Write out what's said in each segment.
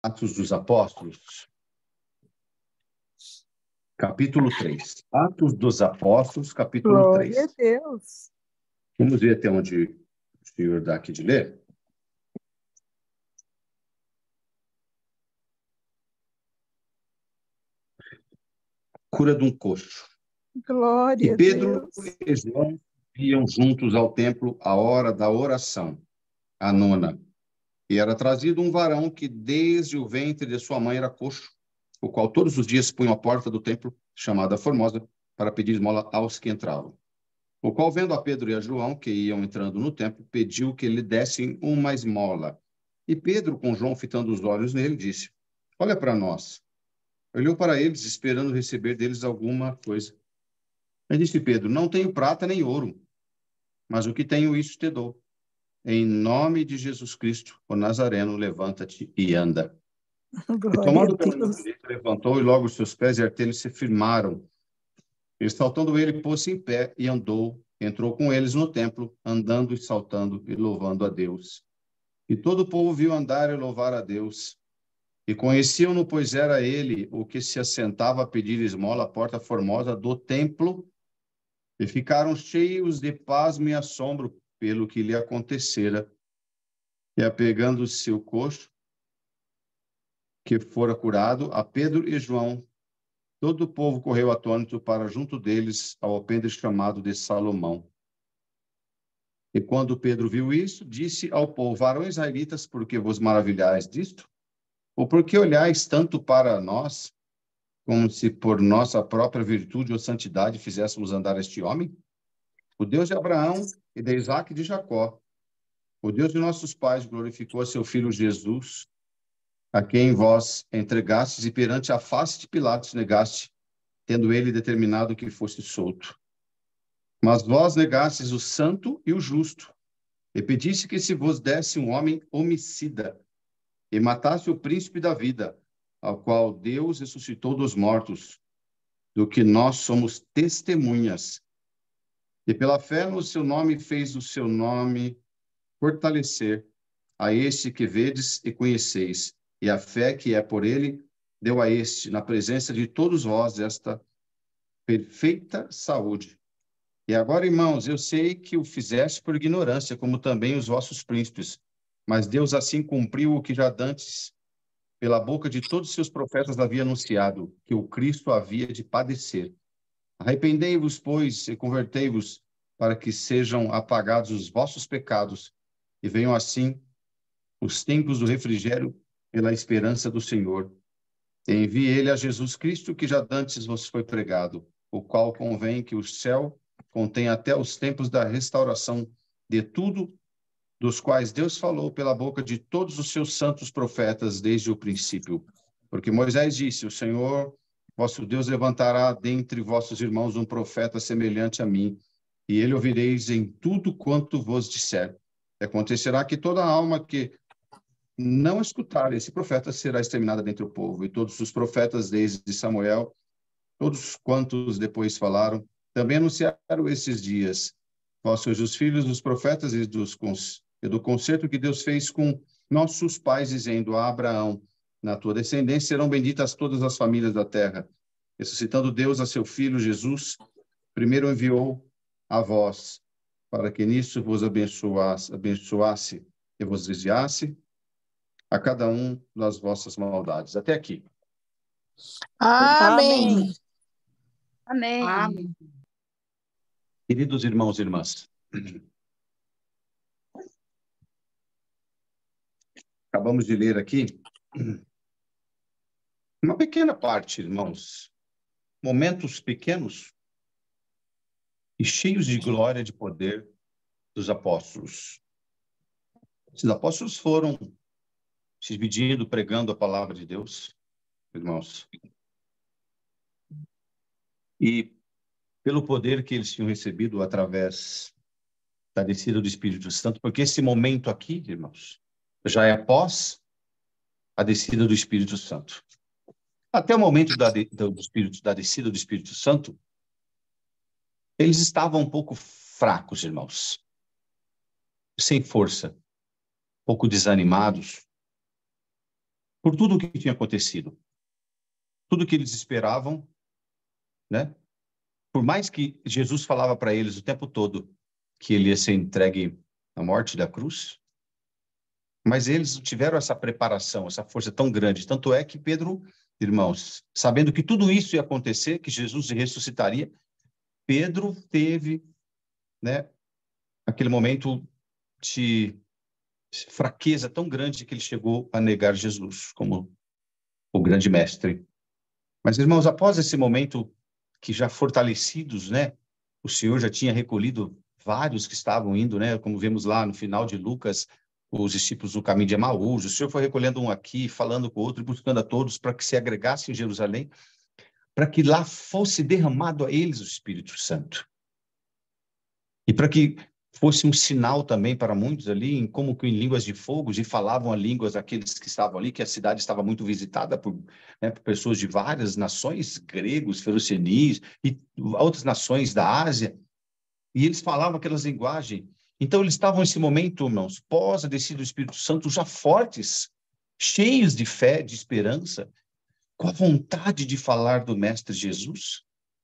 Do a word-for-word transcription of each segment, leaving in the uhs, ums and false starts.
Atos dos Apóstolos, capítulo três. Atos dos Apóstolos, capítulo Glória a três. Deus. Vamos ver até onde o senhor dá aqui de ler. Cura de um coxo. Glória E a Pedro Deus. e João iam juntos ao templo à hora da oração, a nona. E era trazido um varão que desde o ventre de sua mãe era coxo, o qual todos os dias punha à porta do templo, chamada Formosa, para pedir esmola aos que entravam. O qual, vendo a Pedro e a João, que iam entrando no templo, pediu que lhe dessem uma esmola. E Pedro, com João fitando os olhos nele, disse: Olha para nós. Olhou para eles, esperando receber deles alguma coisa. Aí disse Pedro: Não tenho prata nem ouro, mas o que tenho, isso te dou. Em nome de Jesus Cristo, o Nazareno, levanta-te e anda. E Glória a tomado pela mão Deus. direita, levantou, e logo os seus pés e artelhos se firmaram. E saltando ele, pôs-se em pé e andou, entrou com eles no templo, andando e saltando e louvando a Deus. E todo o povo viu andar e louvar a Deus. E conheciam-no, pois era ele o que se assentava a pedir esmola à porta formosa do templo, e ficaram cheios de pasmo e assombro pelo que lhe acontecera. E apegando-se o coxo, que fora curado, a Pedro e João, todo o povo correu atônito para junto deles ao alpendre chamado de Salomão. E quando Pedro viu isso, disse ao povo: Varões israelitas, por que vos maravilhais disto? Ou por que olhais tanto para nós, como se por nossa própria virtude ou santidade fizéssemos andar este homem? O Deus de Abraão e de Isaque e de Jacó, o Deus de nossos pais, glorificou a seu filho Jesus, a quem vós entregastes e perante a face de Pilatos negaste, tendo ele determinado que fosse solto. Mas vós negastes o santo e o justo, e pediste que se vos desse um homem homicida, e matasse o príncipe da vida, ao qual Deus ressuscitou dos mortos, do que nós somos testemunhas. E pela fé no seu nome fez o seu nome fortalecer a este que vedes e conheceis, e a fé que é por ele deu a este, na presença de todos vós, esta perfeita saúde. E agora, irmãos, eu sei que o fizeste por ignorância, como também os vossos príncipes, mas Deus assim cumpriu o que já dantes, pela boca de todos os seus profetas, havia anunciado, que o Cristo havia de padecer. Arrependei-vos, pois, e convertei-vos, para que sejam apagados os vossos pecados, e venham assim os tempos do refrigério pela esperança do Senhor. E envie ele a Jesus Cristo, que já dantes vos foi pregado, o qual convém que o céu contém até os tempos da restauração de tudo, dos quais Deus falou pela boca de todos os seus santos profetas desde o princípio. Porque Moisés disse: O Senhor, vosso Deus, levantará dentre vossos irmãos um profeta semelhante a mim, e ele ouvireis em tudo quanto vos disser. E acontecerá que toda alma que não escutar esse profeta será exterminada dentre o povo. E todos os profetas, desde Samuel, todos quantos depois falaram, também anunciaram esses dias. Vós sois os filhos dos profetas e, dos, e do concerto que Deus fez com nossos pais, dizendo a Abraão: na tua descendência serão benditas todas as famílias da terra. Ressuscitando Deus a seu Filho Jesus, primeiro enviou a vós, para que nisso vos abençoasse, abençoasse e vos desviasse a cada um das vossas maldades. Até aqui. Amém. Amém. Amém. Queridos irmãos e irmãs, acabamos de ler aqui uma pequena parte, irmãos, momentos pequenos e cheios de glória e de poder dos apóstolos. Esses apóstolos foram se dividindo, pregando a palavra de Deus, irmãos. E pelo poder que eles tinham recebido através da descida do Espírito Santo, porque esse momento aqui, irmãos, já é após a descida do Espírito Santo. Até o momento da, de, do Espírito, da descida do Espírito Santo, eles estavam um pouco fracos, irmãos, sem força, um pouco desanimados, por tudo o que tinha acontecido. Tudo o que eles esperavam, né? Por mais que Jesus falava para eles o tempo todo que ele ia ser entregue à morte da cruz, mas eles tiveram essa preparação, essa força tão grande. Tanto é que Pedro, irmãos, sabendo que tudo isso ia acontecer, que Jesus ressuscitaria, Pedro teve, né, aquele momento de fraqueza tão grande que ele chegou a negar Jesus como o grande mestre. Mas, irmãos, após esse momento, que já fortalecidos, né, o Senhor já tinha recolhido vários que estavam indo, né, como vemos lá no final de Lucas, os discípulos no caminho de Emaús, o Senhor foi recolhendo um aqui, falando com o outro, buscando a todos para que se agregassem em Jerusalém, para que lá fosse derramado a eles o Espírito Santo. E para que fosse um sinal também para muitos ali, em como que em línguas de fogo, e falavam a línguas daqueles que estavam ali, que a cidade estava muito visitada por, né, por pessoas de várias nações, gregos, ferocenis e outras nações da Ásia, e eles falavam aquelas linguagens. Então eles estavam nesse momento, irmãos, pós a descida do Espírito Santo, já fortes, cheios de fé, de esperança, com a vontade de falar do Mestre Jesus.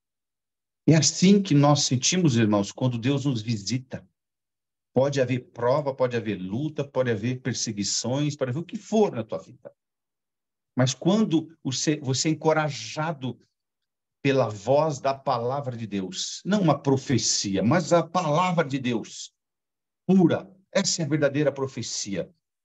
É assim que nós sentimos, irmãos, quando Deus nos visita. Pode haver prova, pode haver luta, pode haver perseguições, pode haver o que for na tua vida. Mas quando você, você é encorajado pela voz da palavra de Deus, não uma profecia, mas a palavra de Deus, pura, essa é a verdadeira profecia.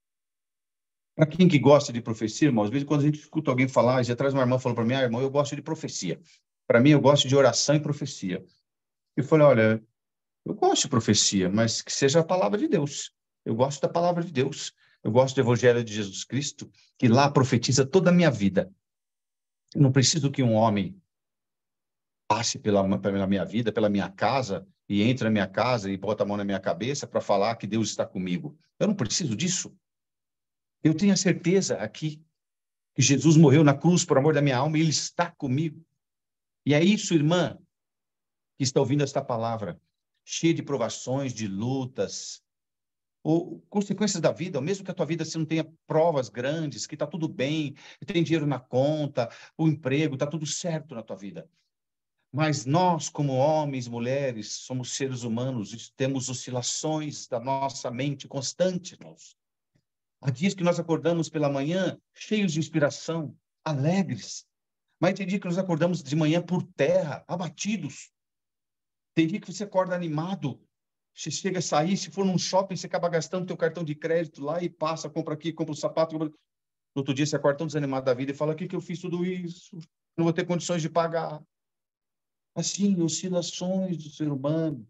Para quem que gosta de profecia, irmão, às vezes quando a gente escuta alguém falar, já traz uma irmã falou para mim, ah, irmão, eu gosto de profecia. Para mim, eu gosto de oração e profecia. Eu falei, olha, eu gosto de profecia, mas que seja a palavra de Deus. Eu gosto da palavra de Deus. Eu gosto do Evangelho de Jesus Cristo, que lá profetiza toda a minha vida. Eu não preciso que um homem passe pela, pela minha vida, pela minha casa, e entre na minha casa e bota a mão na minha cabeça para falar que Deus está comigo. Eu não preciso disso. Eu tenho a certeza aqui que Jesus morreu na cruz por amor da minha alma e Ele está comigo. E é isso, irmã, que está ouvindo esta palavra, cheia de provações, de lutas, ou consequências da vida, ou mesmo que a tua vida você não tenha provas grandes, que está tudo bem, tem dinheiro na conta, o emprego, está tudo certo na tua vida. Mas nós, como homens, mulheres, somos seres humanos, temos oscilações da nossa mente constantes. Nós. Há dias que nós acordamos pela manhã cheios de inspiração, alegres, mas tem dia que nós acordamos de manhã por terra, abatidos. Tem dia que você acorda animado, você chega a sair, se for num shopping, você acaba gastando teu cartão de crédito lá e passa, compra aqui, compra um sapato. Compra... No outro dia você acorda tão desanimado da vida e fala, o que que eu fiz tudo isso? Não vou ter condições de pagar. Assim, oscilações do ser humano.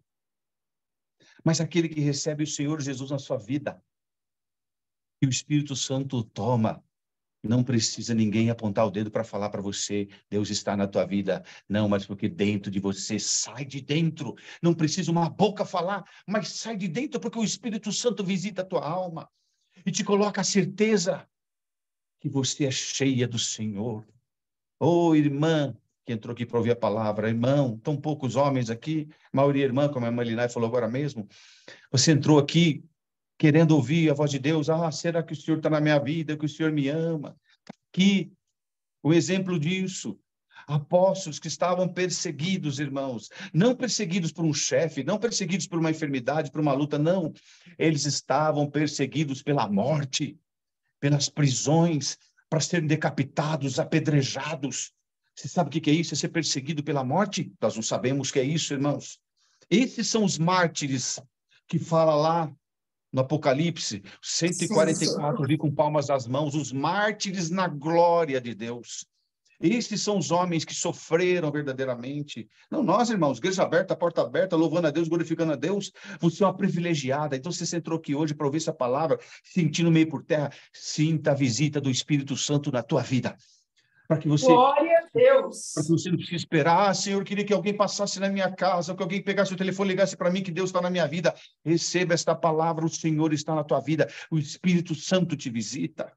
Mas aquele que recebe o Senhor Jesus na sua vida, e o Espírito Santo toma, não precisa ninguém apontar o dedo para falar para você, Deus está na tua vida. Não, mas porque dentro de você, sai de dentro. Não precisa uma boca falar, mas sai de dentro porque o Espírito Santo visita a tua alma e te coloca a certeza que você é cheia do Senhor. Ô, irmã, que entrou aqui para ouvir a palavra, irmão, tão poucos homens aqui, a maioria irmã, como a irmã Linai falou agora mesmo. Você entrou aqui querendo ouvir a voz de Deus. Ah, será que o Senhor está na minha vida, que o Senhor me ama? Que o exemplo disso, apóstolos que estavam perseguidos, irmãos, não perseguidos por um chefe, não perseguidos por uma enfermidade, por uma luta, não. Eles estavam perseguidos pela morte, pelas prisões, para serem decapitados, apedrejados. Você sabe o que é isso? É ser perseguido pela morte? Nós não sabemos o que é isso, irmãos. Esses são os mártires que fala lá no Apocalipse, cento e quarenta e quatro ali com palmas das mãos, os mártires na glória de Deus. Esses são os homens que sofreram verdadeiramente. Não nós, irmãos, igreja aberta, porta aberta, louvando a Deus, glorificando a Deus. Você é uma privilegiada. Então você entrou aqui hoje para ouvir essa palavra, sentindo meio por terra. Sinta a visita do Espírito Santo na tua vida. Para que você... Glória a Deus. Para que você não precise esperar. Ah, Senhor, eu queria que alguém passasse na minha casa, que alguém pegasse o telefone e ligasse para mim que Deus está na minha vida. Receba esta palavra, o Senhor está na tua vida. O Espírito Santo te visita.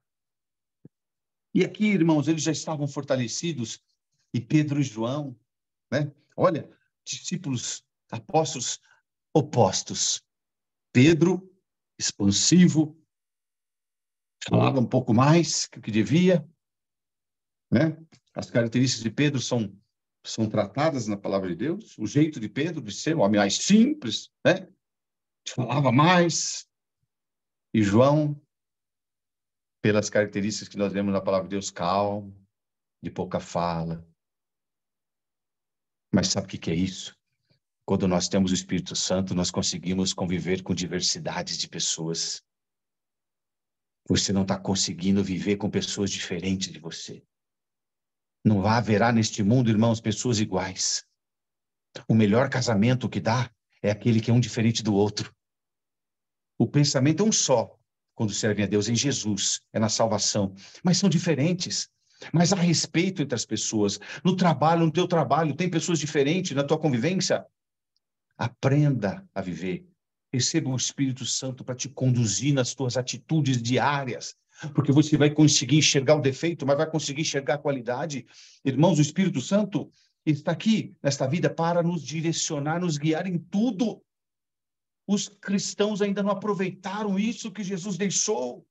E aqui, irmãos, eles já estavam fortalecidos. E Pedro e João, né? Olha, discípulos, apóstolos opostos. Pedro, expansivo, falava um pouco mais do que devia, né? As características de Pedro são, são tratadas na palavra de Deus. O jeito de Pedro de ser um homem mais simples, né? Falava mais. E João, pelas características que nós vemos na palavra de Deus, calmo, de pouca fala. Mas sabe o que que é isso? Quando nós temos o Espírito Santo, nós conseguimos conviver com diversidades de pessoas. Você não está conseguindo viver com pessoas diferentes de você. Não haverá neste mundo, irmãos, pessoas iguais. O melhor casamento que dá é aquele que é um diferente do outro. O pensamento é um só, quando servem a Deus, em Jesus, é na salvação. Mas são diferentes. Mas há respeito entre as pessoas. No trabalho, no teu trabalho, tem pessoas diferentes na tua convivência. Aprenda a viver. Receba o Espírito Santo para te conduzir nas tuas atitudes diárias. Porque você vai conseguir enxergar o defeito, mas vai conseguir enxergar a qualidade. Irmãos, o Espírito Santo está aqui nesta vida para nos direcionar, nos guiar em tudo. Os cristãos ainda não aproveitaram isso que Jesus deixou.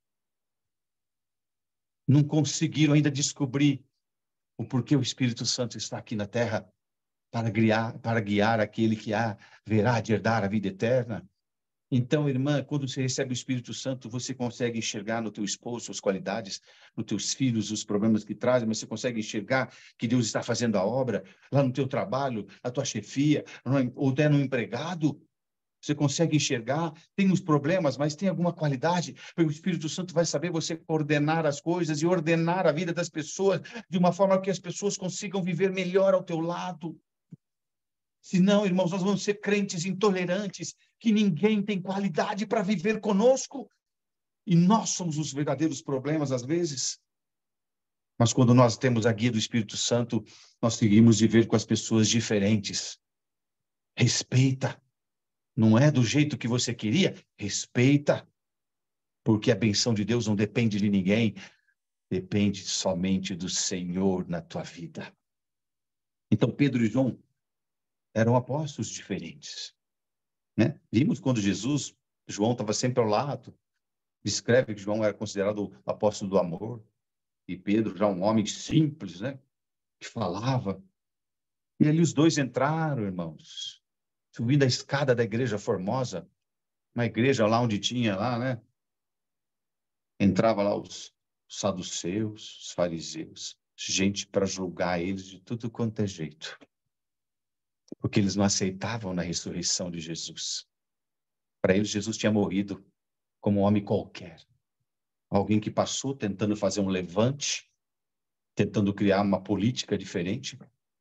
Não conseguiram ainda descobrir o porquê o Espírito Santo está aqui na terra para guiar, para guiar aquele que há, verá de herdar a vida eterna. Então, irmã, quando você recebe o Espírito Santo, você consegue enxergar no teu esposo suas qualidades, nos teus filhos os problemas que trazem, mas você consegue enxergar que Deus está fazendo a obra lá no teu trabalho, na tua chefia, ou até no empregado. Você consegue enxergar, tem os problemas, mas tem alguma qualidade, porque o Espírito Santo vai saber você coordenar as coisas e ordenar a vida das pessoas de uma forma que as pessoas consigam viver melhor ao teu lado. Senão, irmãos, nós vamos ser crentes intolerantes, que ninguém tem qualidade para viver conosco. E nós somos os verdadeiros problemas, às vezes. Mas quando nós temos a guia do Espírito Santo, nós seguimos viver com as pessoas diferentes. Respeita. Não é do jeito que você queria? Respeita. Porque a benção de Deus não depende de ninguém. Depende somente do Senhor na tua vida. Então, Pedro e João eram apóstolos diferentes, né? Vimos quando Jesus, João estava sempre ao lado, descreve que João era considerado o apóstolo do amor, e Pedro já um homem simples, né? Que falava. E ali os dois entraram, irmãos, subindo a escada da igreja Formosa, uma igreja lá onde tinha lá, né? Entrava lá os saduceus, os fariseus, gente para julgar eles de tudo quanto é jeito. Porque eles não aceitavam na ressurreição de Jesus. Para eles, Jesus tinha morrido como um homem qualquer. Alguém que passou tentando fazer um levante, tentando criar uma política diferente.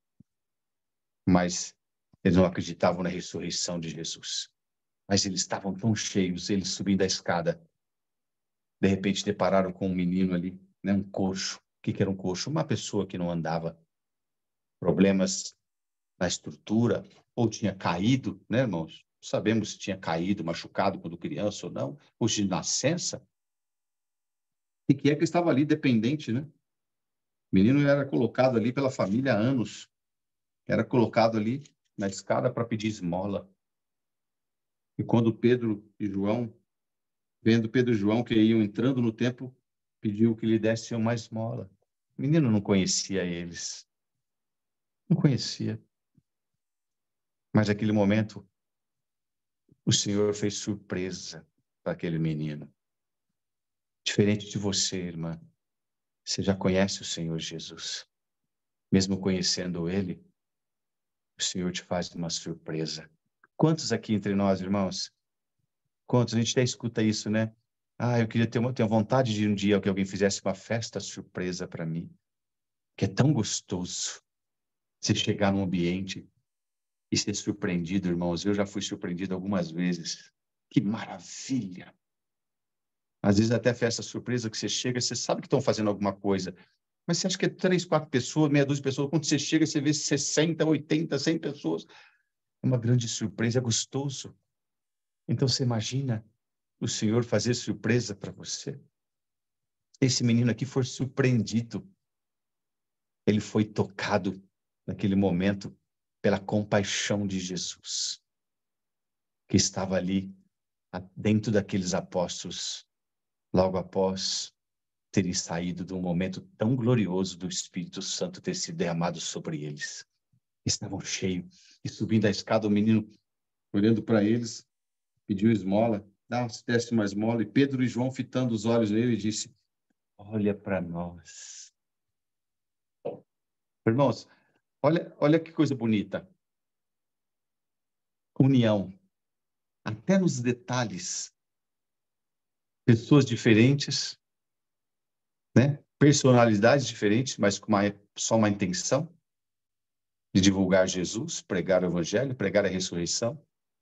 Mas eles não acreditavam na ressurreição de Jesus. Mas eles estavam tão cheios, eles subindo a escada. De repente, depararam com um menino ali, né, um coxo. O que, que era um coxo? Uma pessoa que não andava. Problemas na estrutura, ou tinha caído, né, irmãos? Sabemos se tinha caído, machucado quando criança ou não, ou de nascença. E que é que estava ali dependente, né? O menino era colocado ali pela família há anos. Era colocado ali na escada para pedir esmola. E quando Pedro e João, vendo Pedro e João que iam entrando no templo, pediu que lhe dessem uma esmola. O menino não conhecia eles. Não conhecia. Mas naquele momento, o Senhor fez surpresa para aquele menino. Diferente de você, irmã, você já conhece o Senhor Jesus. Mesmo conhecendo Ele, o Senhor te faz uma surpresa. Quantos aqui entre nós, irmãos? Quantos? A gente até escuta isso, né? Ah, eu queria ter uma, ter vontade de um dia que alguém fizesse uma festa surpresa para mim. Que é tão gostoso você chegar num ambiente e ser surpreendido, irmãos. Eu já fui surpreendido algumas vezes. Que maravilha! Às vezes até festa surpresa que você chega, você sabe que estão fazendo alguma coisa, mas você acha que é três, quatro pessoas, meia dúzia de pessoas. Quando você chega, você vê sessenta, oitenta, cem pessoas. É uma grande surpresa, é gostoso. Então você imagina o Senhor fazer surpresa para você. Esse menino aqui foi surpreendido. Ele foi tocado naquele momento pela compaixão de Jesus, que estava ali dentro daqueles apóstolos, logo após terem saído de um momento tão glorioso do Espírito Santo ter sido derramado sobre eles. Estavam cheios, e subindo a escada, o menino, olhando para eles, pediu esmola, dá-se uma esmola, e Pedro e João, fitando os olhos nele, disse: olha para nós. Irmãos, olha, olha que coisa bonita. União, até nos detalhes. Pessoas diferentes, né? Personalidades diferentes, mas com uma, só uma intenção de divulgar Jesus, pregar o Evangelho, pregar a ressurreição.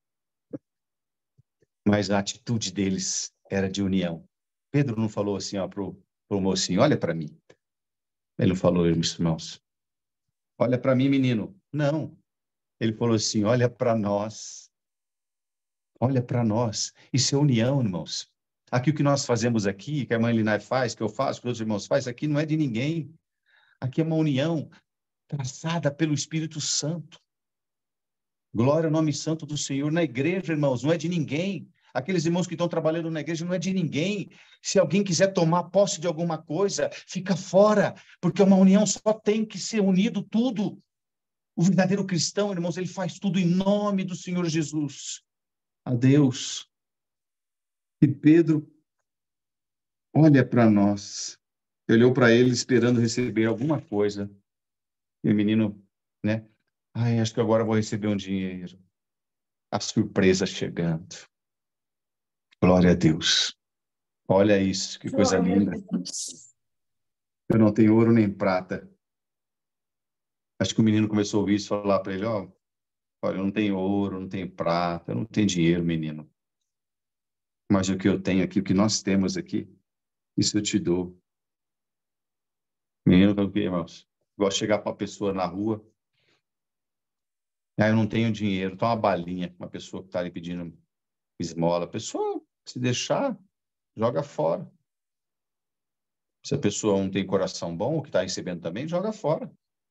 Mas a atitude deles era de união. Pedro não falou assim para o mocinho, olha para mim. Ele não falou, irmãos, olha para mim, menino. Não. Ele falou assim, olha para nós. Olha para nós. Isso é união, irmãos. Aqui o que nós fazemos aqui, que a mãe Linai faz, que eu faço, que os irmãos fazem, aqui não é de ninguém. Aqui é uma união traçada pelo Espírito Santo. Glória ao nome santo do Senhor. Na igreja, irmãos, não é de ninguém. Aqueles irmãos que estão trabalhando na igreja não é de ninguém. Se alguém quiser tomar posse de alguma coisa, fica fora, porque uma união só tem que ser unido tudo. O verdadeiro cristão, irmãos, ele faz tudo em nome do Senhor Jesus. A Deus. E Pedro olha para nós. Olhou para ele esperando receber alguma coisa. E o menino, né? Ai, acho que agora eu vou receber um dinheiro. A surpresa chegando. Glória a Deus. Olha isso, que coisa linda. Eu não tenho ouro nem prata. Acho que o menino começou a ouvir isso, falar para ele, ó, olha, eu não tenho ouro, não tenho prata, eu não tenho dinheiro, menino. Mas o que eu tenho aqui, o que nós temos aqui, isso eu te dou. Menino, o que, irmãos? Gosto de chegar para uma pessoa na rua, ah, eu não tenho dinheiro, tá uma balinha, uma pessoa que está ali pedindo esmola. A pessoa, se deixar, joga fora. Se a pessoa não tem coração bom, o que está recebendo também, joga fora.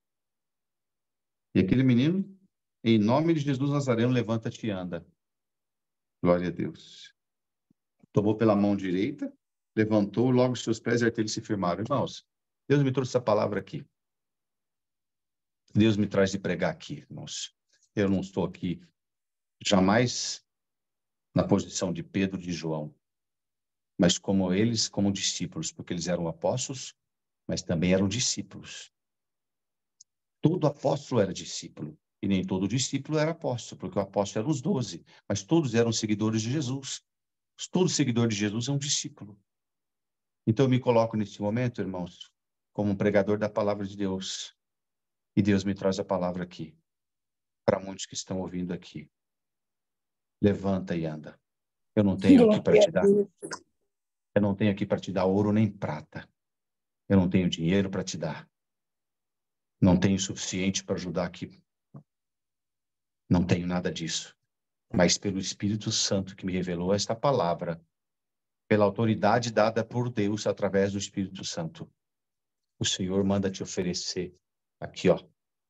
E aquele menino, em nome de Jesus Nazareno, levanta-te e anda. Glória a Deus. Tomou pela mão direita, levantou, logo os seus pés e artelhos se firmaram. Irmãos, Deus me trouxe essa palavra aqui. Deus me traz de pregar aqui, irmãos. Eu não estou aqui jamais na posição de Pedro e de João, mas como eles, como discípulos, porque eles eram apóstolos, mas também eram discípulos. Todo apóstolo era discípulo, e nem todo discípulo era apóstolo, porque o apóstolo eram os doze, mas todos eram seguidores de Jesus. Todo seguidor de Jesus é um discípulo. Então eu me coloco nesse momento, irmãos, como um pregador da palavra de Deus, e Deus me traz a palavra aqui, para muitos que estão ouvindo aqui. Levanta e anda. Eu não tenho aqui para te dar. Eu não tenho aqui para te dar ouro nem prata. Eu não tenho dinheiro para te dar. Não tenho o suficiente para ajudar aqui. Não tenho nada disso. Mas pelo Espírito Santo que me revelou esta palavra, pela autoridade dada por Deus através do Espírito Santo, o Senhor manda te oferecer aqui, ó,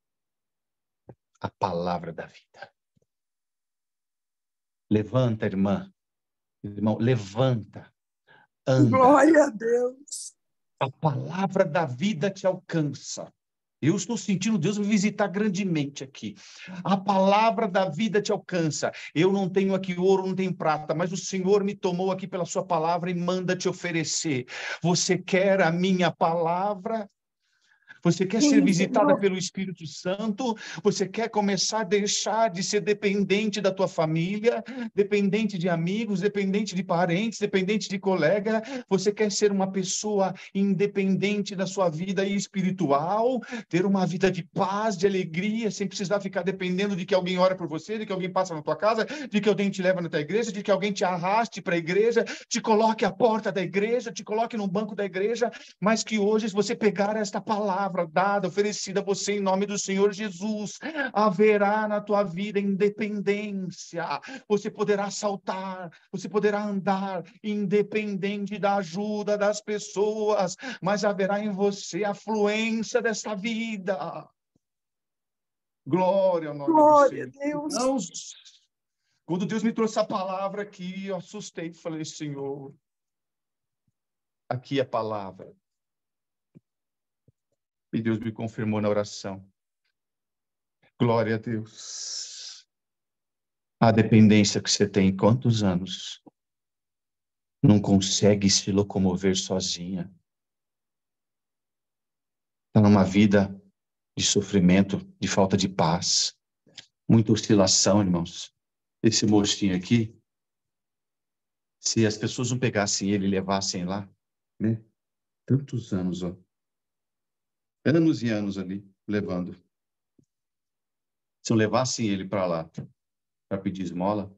a palavra da vida. Levanta, irmã. Irmão, levanta. Anda. Glória a Deus. A palavra da vida te alcança. Eu estou sentindo Deus me visitar grandemente aqui. A palavra da vida te alcança. Eu não tenho aqui ouro, não tenho prata, mas o Senhor me tomou aqui pela sua palavra e manda te oferecer. Você quer a minha palavra? Você quer ser visitada pelo Espírito Santo? Você quer começar a deixar de ser dependente da tua família, dependente de amigos, dependente de parentes, dependente de colega? Você quer ser uma pessoa independente da sua vida espiritual, ter uma vida de paz, de alegria, sem precisar ficar dependendo de que alguém ora por você, de que alguém passa na tua casa, de que alguém te leva na tua igreja, de que alguém te arraste para a igreja, te coloque à porta da igreja, te coloque no banco da igreja, mas que hoje, se você pegar esta palavra dada, oferecida a você em nome do Senhor Jesus, haverá na tua vida independência. Você poderá saltar, você poderá andar independente da ajuda das pessoas, mas haverá em você a fluência desta vida. Glória ao nome Glória do Senhor. a Deus. Não, quando Deus me trouxe essa palavra aqui, eu assustei e falei, Senhor, aqui a palavra. E Deus me confirmou na oração. Glória a Deus. A dependência que você tem, quantos anos? Não consegue se locomover sozinha. Está numa vida de sofrimento, de falta de paz. Muita oscilação, irmãos. Esse mocinho aqui, se as pessoas não pegassem ele e levassem lá, né? Tantos anos, ó. Anos e anos ali, levando. Se não levassem ele para lá, para pedir esmola,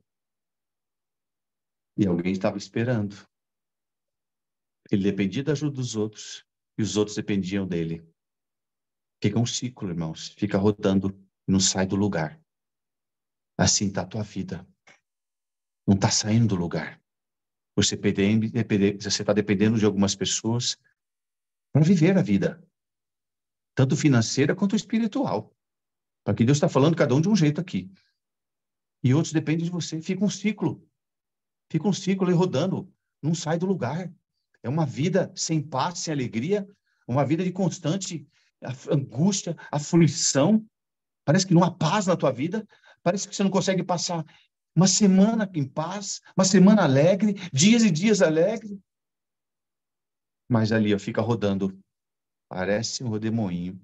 e alguém estava esperando. Ele dependia da ajuda dos outros, e os outros dependiam dele. Fica um ciclo, irmãos. Fica rodando, não sai do lugar. Assim está a tua vida. Não está saindo do lugar. Você está dependendo de algumas pessoas para viver a vida. Tanto financeira quanto espiritual. Porque Deus está falando cada um de um jeito aqui. E outros dependem de você. Fica um ciclo. Fica um ciclo aí rodando. Não sai do lugar. É uma vida sem paz, sem alegria. Uma vida de constante angústia, aflição. Parece que não há paz na tua vida. Parece que você não consegue passar uma semana em paz, uma semana alegre, dias e dias alegre. Mas ali, ó, fica rodando. Parece um redemoinho.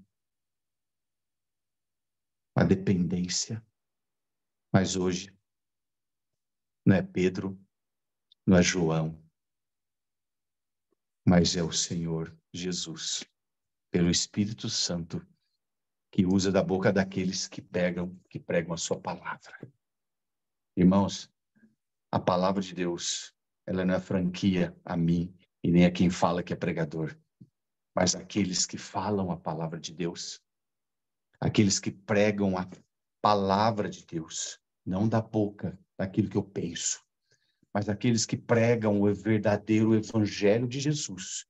Uma dependência. Mas hoje, não é Pedro, não é João, mas é o Senhor Jesus, pelo Espírito Santo, que usa da boca daqueles que pegam, que pregam a sua palavra. Irmãos, a palavra de Deus, ela não é franquia a mim e nem a quem fala que é pregador, mas aqueles que falam a palavra de Deus, aqueles que pregam a palavra de Deus, não da boca, daquilo que eu penso, mas aqueles que pregam o verdadeiro evangelho de Jesus.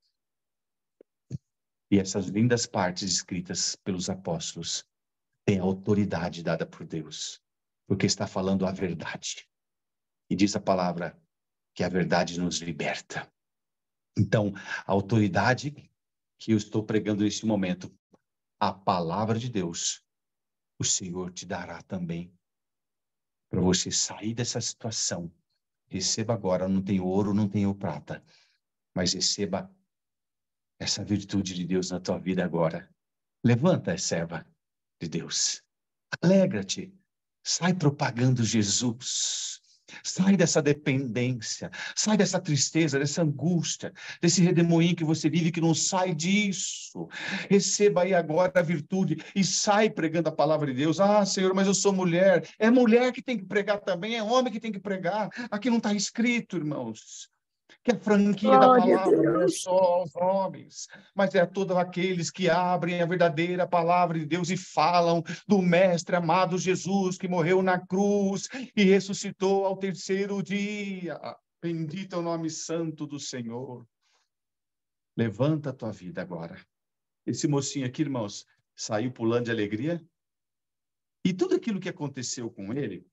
E essas lindas partes escritas pelos apóstolos têm a autoridade dada por Deus, porque está falando a verdade. E diz a palavra que a verdade nos liberta. Então, a autoridade que eu estou pregando neste momento, a palavra de Deus, o Senhor te dará também, para você sair dessa situação. Receba agora, não tem ouro, não tem prata, mas receba essa virtude de Deus na tua vida agora. Levanta, serva de Deus. Alegra-te. Sai propagando Jesus. Sai dessa dependência. Sai dessa tristeza, dessa angústia, desse redemoinho que você vive que não sai disso. Receba aí agora a virtude e sai pregando a palavra de Deus. Ah, Senhor, mas eu sou mulher. É mulher que tem que pregar também, é homem que tem que pregar. Aqui não está escrito, irmãos, que a franquia da palavra não é só aos homens, mas é a todos aqueles que abrem a verdadeira palavra de Deus e falam do Mestre amado Jesus, que morreu na cruz e ressuscitou ao terceiro dia. Bendito é o nome santo do Senhor. Levanta a tua vida agora. Esse mocinho aqui, irmãos, saiu pulando de alegria. E tudo aquilo que aconteceu com ele,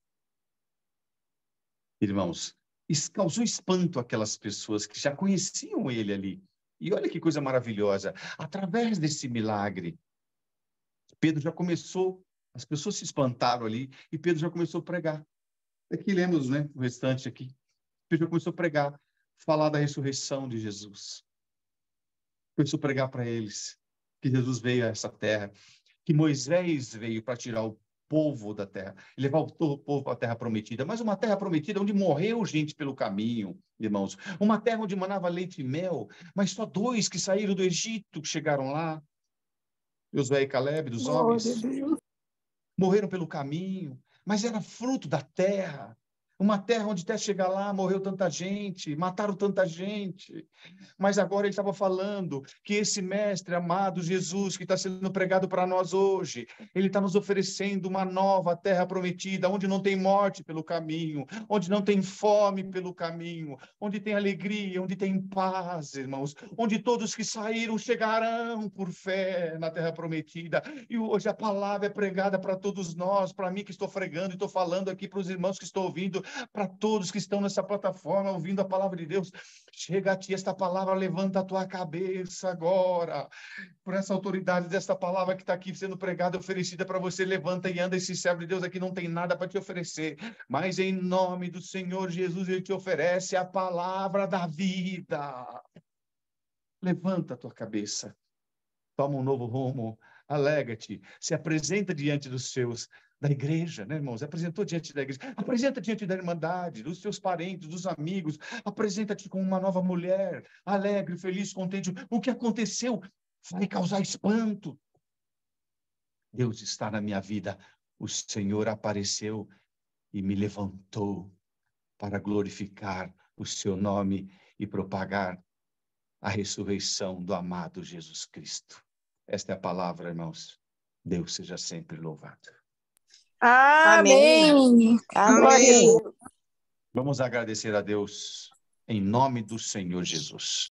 irmãos, causou espanto àquelas pessoas que já conheciam ele ali. E olha que coisa maravilhosa. Através desse milagre, Pedro já começou, as pessoas se espantaram ali, e Pedro já começou a pregar. Aqui lemos, né, o restante aqui. Pedro já começou a pregar, falar da ressurreição de Jesus. Começou a pregar para eles que Jesus veio a essa terra, que Moisés veio para tirar o povo da terra, levar o povo para a terra prometida, mas uma terra prometida onde morreu gente pelo caminho, irmãos. Uma terra onde manava leite e mel, mas só dois que saíram do Egito que chegaram lá. Josué e Caleb, dos homens, morreram pelo caminho, mas era fruto da terra. Uma terra onde até chegar lá morreu tanta gente, mataram tanta gente. Mas agora ele estava falando que esse mestre amado Jesus, que está sendo pregado para nós hoje, ele está nos oferecendo uma nova terra prometida, onde não tem morte pelo caminho, onde não tem fome pelo caminho, onde tem alegria, onde tem paz, irmãos, onde todos que saíram chegarão por fé na terra prometida. E hoje a palavra é pregada para todos nós, para mim que estou pregando e estou falando aqui para os irmãos que estão ouvindo, para todos que estão nessa plataforma ouvindo a palavra de Deus. Chega a ti esta palavra, levanta a tua cabeça agora. Por essa autoridade desta palavra que está aqui sendo pregada, oferecida para você, levanta e anda. Esse servo de Deus aqui não tem nada para te oferecer, mas em nome do Senhor Jesus, ele te oferece a palavra da vida. Levanta a tua cabeça, toma um novo rumo, alega-te, se apresenta diante dos seus, da igreja, né, irmãos? Apresentou diante da igreja, apresenta diante da irmandade, dos teus parentes, dos amigos, apresenta-te como uma nova mulher, alegre, feliz, contente. O que aconteceu vai causar espanto. Deus está na minha vida, o Senhor apareceu e me levantou para glorificar o seu nome e propagar a ressurreição do amado Jesus Cristo. Esta é a palavra, irmãos. Deus seja sempre louvado. Amém. Amém. Vamos agradecer a Deus em nome do Senhor Jesus.